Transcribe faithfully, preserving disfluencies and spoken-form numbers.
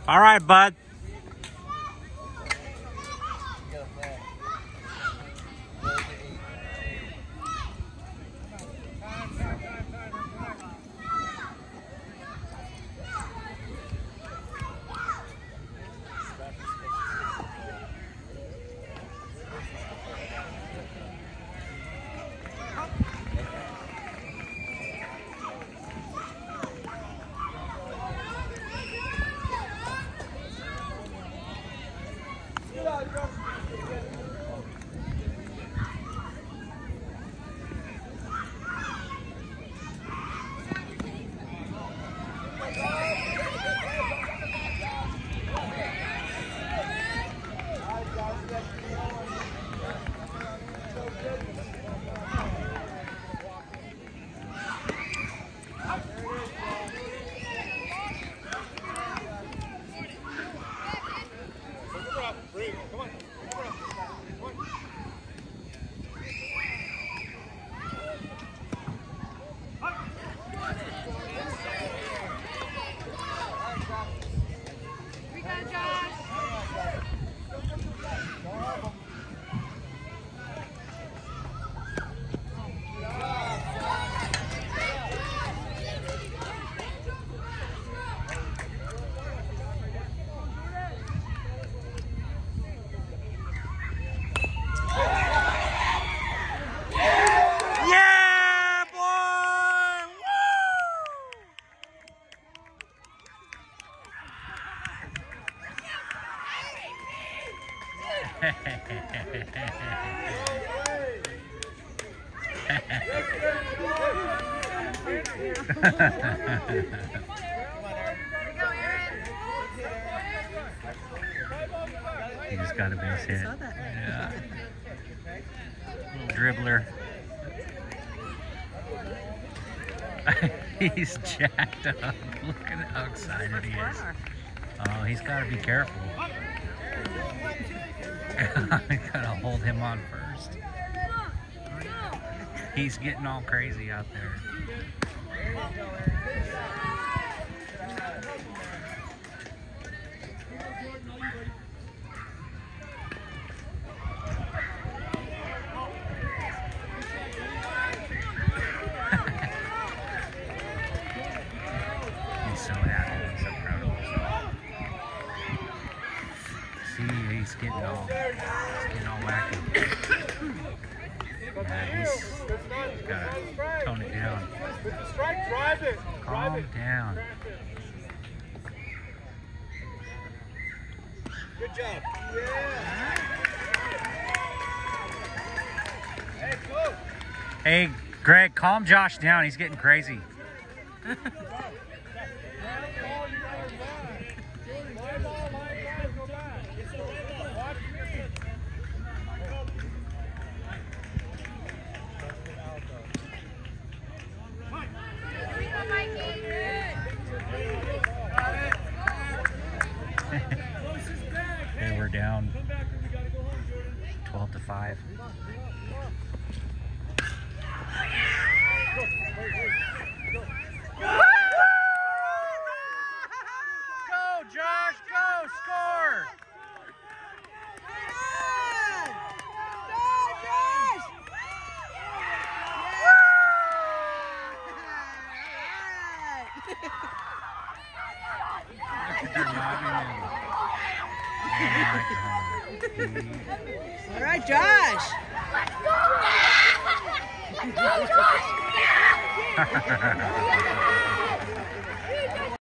All right, bud. He just got a base hit. Yeah. Little dribbler. He's jacked up. Look at how excited he is. Oh, he's got to be careful. I gotta hold him on first. He's getting all crazy out there. He's so happy. He's so proud of himself. See, he's getting all, he's getting all wacky. Yeah, he's, he's gotta tone it down. Calm down. Good job. Yeah. Hey, go. Hey, Greg, calm Josh down. He's getting crazy. Hey, we're down twelve to five. Go, Josh, go, score! All right, Josh. Let's go, Josh!